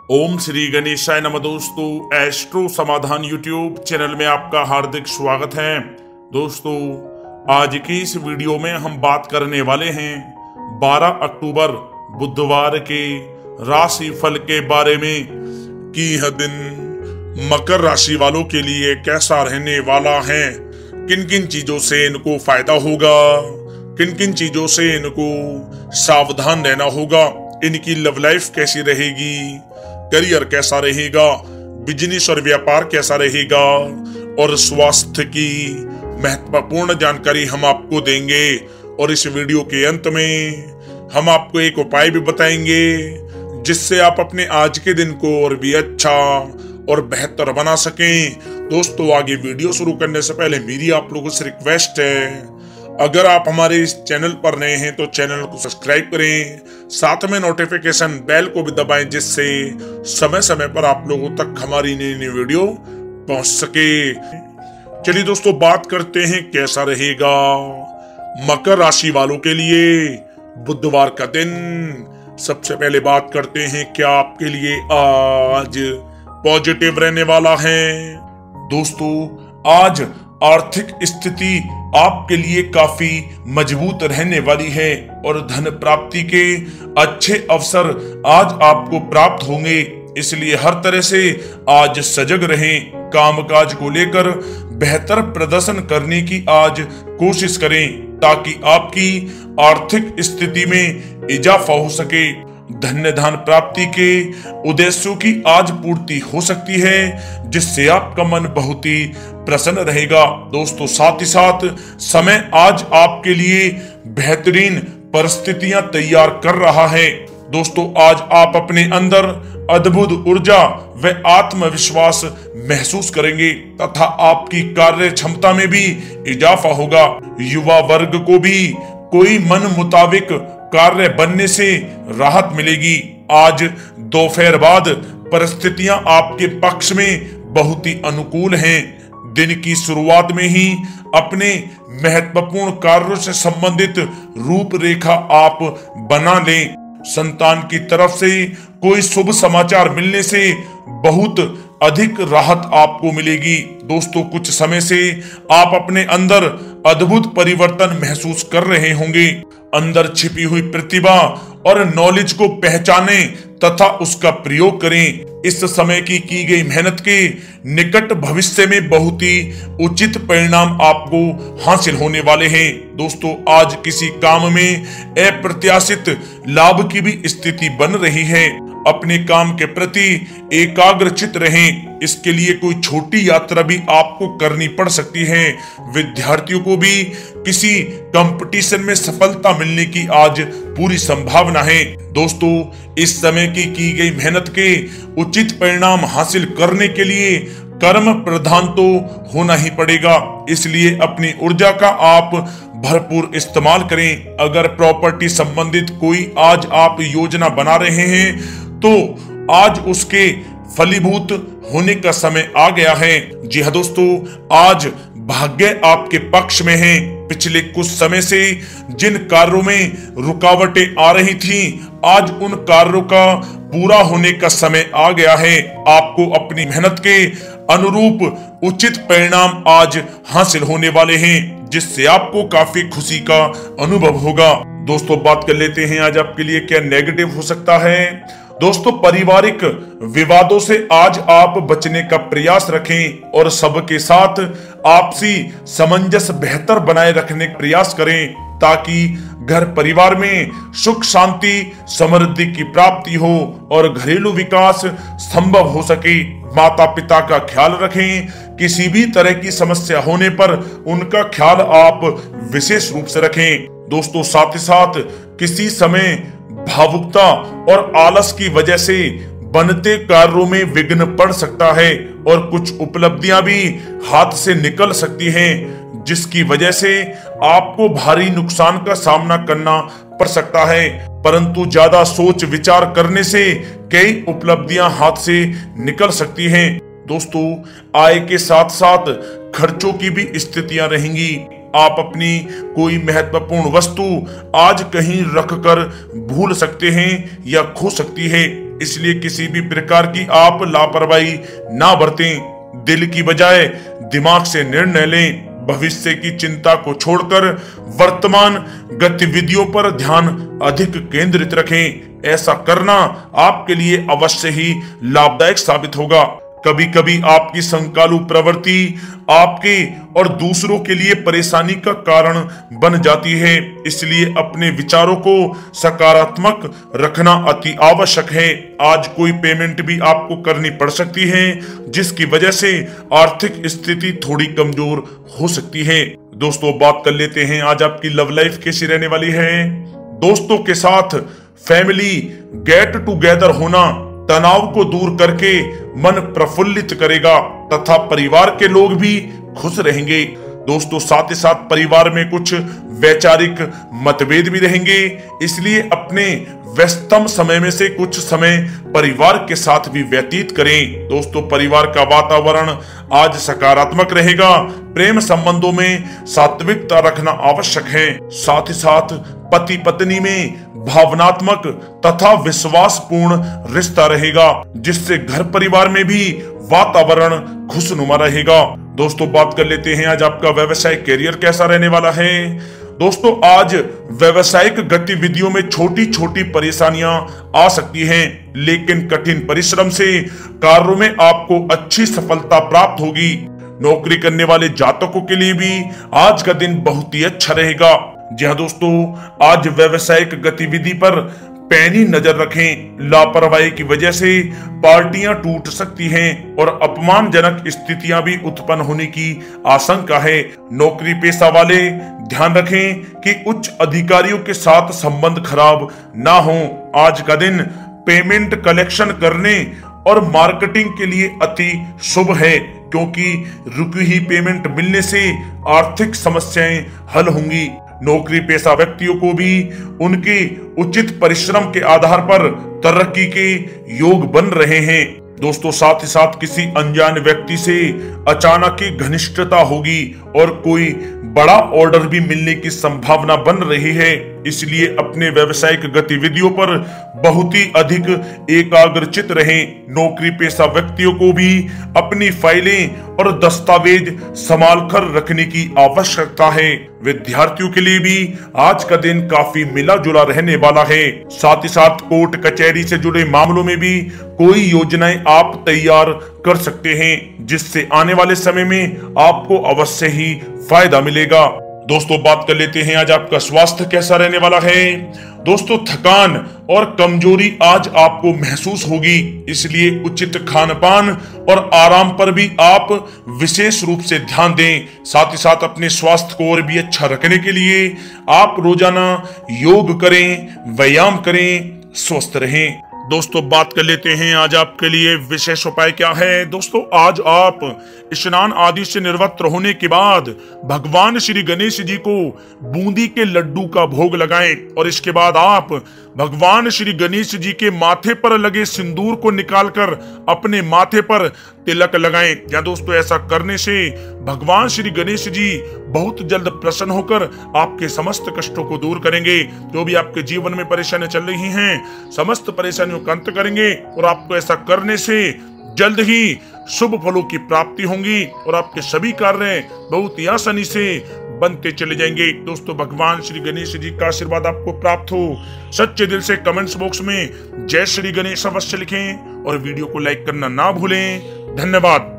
ओम श्री गणेशाय नमः। दोस्तों, एस्ट्रो समाधान यूट्यूब चैनल में आपका हार्दिक स्वागत है। दोस्तों, आज की इस वीडियो में हम बात करने वाले हैं 12 अक्टूबर बुधवार के राशि फल के बारे में कि यह दिन मकर राशि वालों के लिए कैसा रहने वाला है, किन किन चीजों से इनको फायदा होगा, किन किन चीजों से इनको सावधान रहना होगा, इनकी लव लाइफ कैसी रहेगी, करियर कैसा रहेगा, बिजनेस और व्यापार कैसा रहेगा और स्वास्थ्य की महत्वपूर्ण जानकारी हम आपको देंगे। और इस वीडियो के अंत में हम आपको एक उपाय भी बताएंगे जिससे आप अपने आज के दिन को और भी अच्छा और बेहतर बना सकें। दोस्तों, आगे वीडियो शुरू करने से पहले मेरी आप लोगों से रिक्वेस्ट है, अगर आप हमारे इस चैनल पर नए हैं तो चैनल को सब्सक्राइब करें, साथ में नोटिफिकेशन बेल को भी दबाएं जिससे समय समय पर आप लोगों तक हमारी नई नई वीडियो पहुंच सके। चलिए दोस्तों, बात करते हैं कैसा रहेगा मकर राशि वालों के लिए बुधवार का दिन। सबसे पहले बात करते हैं क्या आपके लिए आज पॉजिटिव रहने वाला है। दोस्तों, आज आर्थिक स्थिति आपके लिए काफी मजबूत रहने वाली है और धन प्राप्ति के अच्छे अवसर आज आपको प्राप्त होंगे, इसलिए हर तरह से आज सजग रहें। कामकाज को लेकर बेहतर प्रदर्शन करने की आज कोशिश करें ताकि आपकी आर्थिक स्थिति में इजाफा हो सके। धन्य धन प्राप्ति के उद्देश्यों की आज पूर्ति हो सकती है जिससे आपका मन बहुत ही प्रसन्न रहेगा। दोस्तों, साथ ही साथ समय आज आपके लिए बेहतरीन परिस्थितियां तैयार कर रहा है। दोस्तों, आज आप अपने अंदर अद्भुत ऊर्जा व आत्मविश्वास महसूस करेंगे तथा आपकी कार्य क्षमता में भी इजाफा होगा। युवा वर्ग को भी कोई मन मुताबिक कार्य बनने से राहत मिलेगी। आज दोपहर बाद परिस्थितियां आपके पक्ष में बहुत ही अनुकूल हैं। दिन की शुरुआत में ही अपने महत्वपूर्ण कार्यों से संबंधित रूपरेखा आप बना लें। संतान की तरफ से कोई शुभ समाचार मिलने से बहुत अधिक राहत आपको मिलेगी। दोस्तों, कुछ समय से आप अपने अंदर अद्भुत परिवर्तन महसूस कर रहे होंगे। अंदर छिपी हुई प्रतिभा और नॉलेज को पहचानें तथा उसका प्रयोग करें। इस समय की गई मेहनत के निकट भविष्य में बहुत ही उचित परिणाम आपको हासिल होने वाले हैं। दोस्तों, आज किसी काम में अप्रत्याशित लाभ की भी स्थिति बन रही है। अपने काम के प्रति एकाग्रचित रहें। इसके लिए कोई छोटी यात्रा भी आपको करनी पड़ सकती है। विद्यार्थियों को भी किसी कंपटीशन में सफलता मिलने की आज पूरी संभावना है। दोस्तों, इस समय की गई मेहनत के उचित परिणाम हासिल करने के लिए कर्म प्रधान तो होना ही पड़ेगा, इसलिए अपनी ऊर्जा का आप भरपूर इस्तेमाल करें। अगर प्रॉपर्टी संबंधित कोई आज आप योजना बना रहे हैं तो आज उसके फलीभूत होने का समय आ गया है। जी हाँ दोस्तों, आज भाग्य आपके पक्ष में है। पिछले कुछ समय से जिन कार्यों में रुकावटें आ रही थीं, आज उन कार्यों का पूरा होने का समय आ गया है। आपको अपनी मेहनत के अनुरूप उचित परिणाम आज हासिल होने वाले हैं जिससे आपको काफी खुशी का अनुभव होगा। दोस्तों, बात कर लेते हैं आज आपके लिए क्या नेगेटिव हो सकता है। दोस्तों, पारिवारिक विवादों से आज आप बचने का प्रयास रखें और सबके साथ आपसी सामंजस्य बेहतर बनाए रखने का प्रयास करें ताकि घर परिवार में सुख शांति समृद्धि की प्राप्ति हो और घरेलू विकास संभव हो सके। माता पिता का ख्याल रखें। किसी भी तरह की समस्या होने पर उनका ख्याल आप विशेष रूप से रखें। दोस्तों, साथ ही साथ किसी समय भावुकता और आलस की वजह से बनते कार्यों में विघ्न पड़ सकता है और कुछ उपलब्धियां भी हाथ से निकल सकती हैं जिसकी वजह से आपको भारी नुकसान का सामना करना पड़ सकता है। परंतु ज्यादा सोच विचार करने से कई उपलब्धियां हाथ से निकल सकती हैं। दोस्तों, आय के साथ साथ खर्चों की भी स्थितियां रहेंगी। आप अपनी कोई महत्वपूर्ण वस्तु आज कहीं रखकर भूल सकते हैं या खो सकती है। इसलिए किसी भी प्रकार की आप लापरवाही ना बरतें। दिल की बजाय दिमाग से निर्णय लें। भविष्य की चिंता को छोड़कर वर्तमान गतिविधियों पर ध्यान अधिक केंद्रित रखें। ऐसा करना आपके लिए अवश्य ही लाभदायक साबित होगा। कभी कभी आपकी संकालु प्रवृत्ति आपके और दूसरों के लिए परेशानी का कारण बन जाती है, इसलिए अपने विचारों को सकारात्मक रखना अति आवश्यक है। आज कोई पेमेंट भी आपको करनी पड़ सकती है, जिसकी वजह से आर्थिक स्थिति थोड़ी कमजोर हो सकती है। दोस्तों, बात कर लेते हैं आज आपकी लव लाइफ कैसी रहने वाली है। दोस्तों के साथ फैमिली गेट टुगेदर होना तनाव को दूर करके मन प्रफुल्लित करेगा तथा परिवार के लोग भी खुश रहेंगे। दोस्तों, साथ ही साथ परिवार में कुछ वैचारिक मतभेद भी रहेंगे, इसलिए अपने व्यस्तम समय में से कुछ समय परिवार के साथ भी व्यतीत करें। दोस्तों, परिवार का वातावरण आज सकारात्मक रहेगा। प्रेम संबंधों में सात्विकता रखना आवश्यक है। साथ ही साथ पति पत्नी में भावनात्मक तथा विश्वासपूर्ण रिश्ता रहेगा, जिससे घर परिवार में भी वातावरण खुशनुमा रहेगा। दोस्तों, बात कर लेते हैं आज आपका व्यवसायिक कैरियर कैसा रहने वाला है। दोस्तों, आज व्यवसायिक गतिविधियों में छोटी छोटी परेशानियां आ सकती हैं, लेकिन कठिन परिश्रम से कार्यों में आपको अच्छी सफलता प्राप्त होगी। नौकरी करने वाले जातकों के लिए भी आज का दिन बहुत ही अच्छा रहेगा। जी हाँ दोस्तों, आज व्यवसायिक गतिविधि पर पैनी नजर रखें। लापरवाही की वजह से पार्टियां टूट सकती हैं और अपमानजनक स्थितियां भी उत्पन्न होने की आशंका है। नौकरी पेशा वाले ध्यान रखें कि उच्च अधिकारियों के साथ संबंध खराब ना हो। आज का दिन पेमेंट कलेक्शन करने और मार्केटिंग के लिए अति शुभ है, क्योंकि रुकी हुई पेमेंट मिलने से आर्थिक समस्याएं हल होंगी। नौकरी पेशा व्यक्तियों को भी उनके उचित परिश्रम के आधार पर तरक्की के योग बन रहे हैं। दोस्तों, साथ ही साथ किसी अनजान व्यक्ति से अचानक ही घनिष्ठता होगी और कोई बड़ा ऑर्डर भी मिलने की संभावना बन रही है, इसलिए अपने व्यावसायिक गतिविधियों पर बहुत ही अधिक एकाग्रचित रहें। नौकरी पेशा व्यक्तियों को भी अपनी फाइलें और दस्तावेज संभाल कर रखने की आवश्यकता है। विद्यार्थियों के लिए भी आज का दिन काफी मिला जुला रहने वाला है। साथ ही साथ कोर्ट कचहरी से जुड़े मामलों में भी कोई योजनाएं आप तैयार कर सकते हैं, जिससे आने वाले समय में आपको अवश्य ही फायदा मिलेगा। दोस्तों, बात कर लेते हैं आज आपका स्वास्थ्य कैसा रहने वाला है। दोस्तों, थकान और कमजोरी आज आपको महसूस होगी, इसलिए उचित खान पान और आराम पर भी आप विशेष रूप से ध्यान दें। साथ ही साथ अपने स्वास्थ्य को और भी अच्छा रखने के लिए आप रोजाना योग करें, व्यायाम करें, स्वस्थ रहें। दोस्तों, बात कर लेते हैं आज आपके लिए विशेष उपाय क्या है। दोस्तों, आज आप स्नान आदि से निवृत्त होने के बाद भगवान श्री गणेश जी को बूंदी के लड्डू का भोग लगाएं और इसके बाद आप भगवान श्री गणेश जी के माथे पर लगे सिंदूर को निकालकर अपने माथे पर तिलक लगाएं। या दोस्तों, ऐसा करने से भगवान श्री गणेश जी बहुत जल्द प्रसन्न होकर आपके समस्त कष्टों को दूर करेंगे। जो भी आपके जीवन में परेशानियां चल रही हैं, समस्त परेशानियों का अंत करेंगे और आपको ऐसा करने से जल्द ही शुभ फलों की प्राप्ति होगी और आपके सभी कार्य बहुत ही आसानी से बनते चले जाएंगे। दोस्तों, भगवान श्री गणेश जी का आशीर्वाद आपको प्राप्त हो। सच्चे दिल से कमेंट्स बॉक्स में जय श्री गणेश अवश्य लिखें और वीडियो को लाइक करना ना भूलें। धन्यवाद।